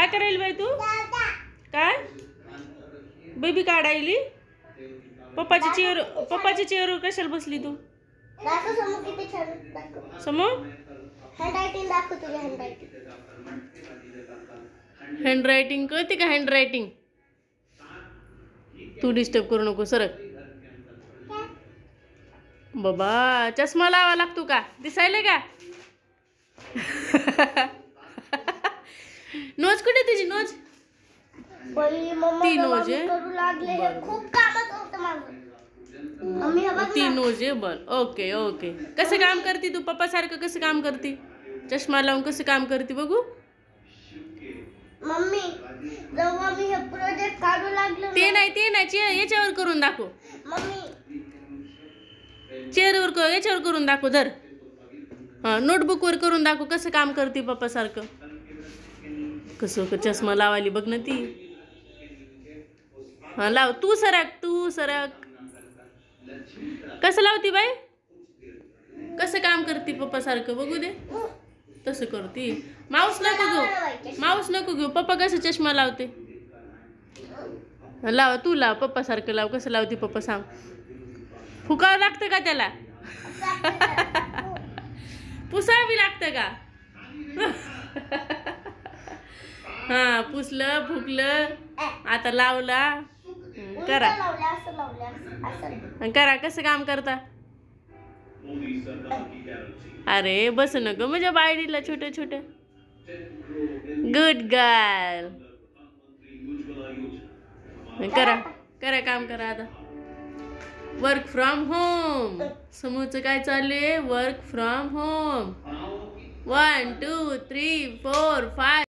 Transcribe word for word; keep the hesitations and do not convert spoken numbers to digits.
करायला बाई तू? काय बेबी काढायली? पप्पाची चेअर पप्पाची चेअरवर कशाला बसली तू? समो हँड रायटिंग कळते का? हँड रायटिंग तू डिस्टर्ब करू नको सरक. बाबा चष्मा लावा लागतो का? दिसायला का? नोज कुठे तुझी? नोज ती नोज आहे. ती नोज आहे. बर ओके ओके. कसं काम करते तू? पप्पा सारखं कसं काम करते? चष्मा लावून कसं काम करते बघू? मम्मी जेव्हा मी हे प्रोजेक्ट काढू लागलो ते नाही ते नाही चेअर याच्यावर करून दाखव. मम्मी चेअरवर कर, याच्यावर करून दाखव. धर हा नोटबुकवर करून दाखव कसं काम करते पप्पा सारखं. कसं चष्मा लावाली बघ ना ती. हा लाव. तू सरक तू सरक. कसं लावती बाई? कसं काम करते पप्पा सारखं बघू दे. तसं करते. माऊस नको घेऊ, माऊस नको घेऊ. पप्पा कसं चष्मा लावते? लाव तू लाव पप्पा सारखं लाव. कसं लावते पप्पा सांग. फुकावं लागतं का त्याला? पुसावी लागतं का? हा पुसलं फुकलं आता लावला. करा करा कसं काम करता? अरे बस न ग माझ्या बायडीला छोट्या छोट्या. Good girl. करा करा काम करा आता. Work from home. समोरचं काय चाललंय? Work from home. One two three four five